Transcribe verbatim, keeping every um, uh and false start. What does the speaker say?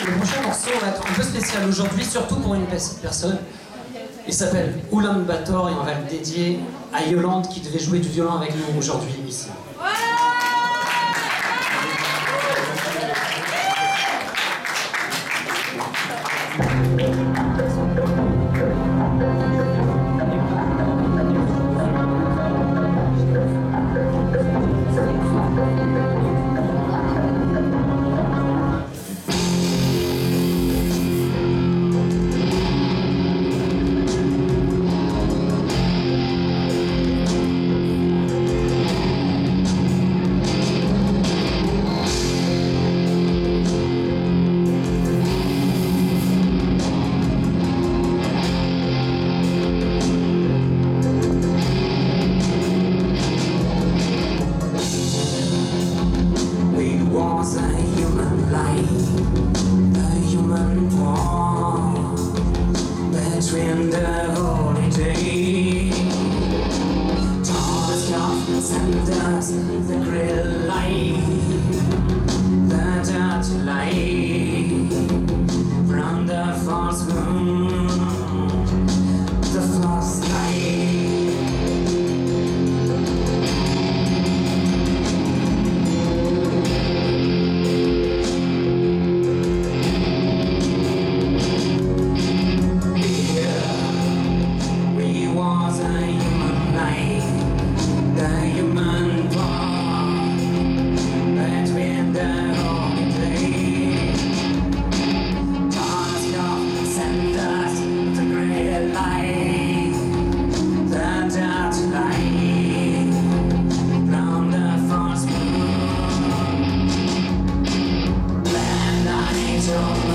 Le prochain morceau va être un peu spécial aujourd'hui, surtout pour une personne. Il s'appelle Oulan Bator et on va le dédier à Yolande qui devait jouer du violon avec nous aujourd'hui ici. Was a human life, a human war between the holy day. Taught us God, sent us the great light, the dirty light from the false moon, the false light. So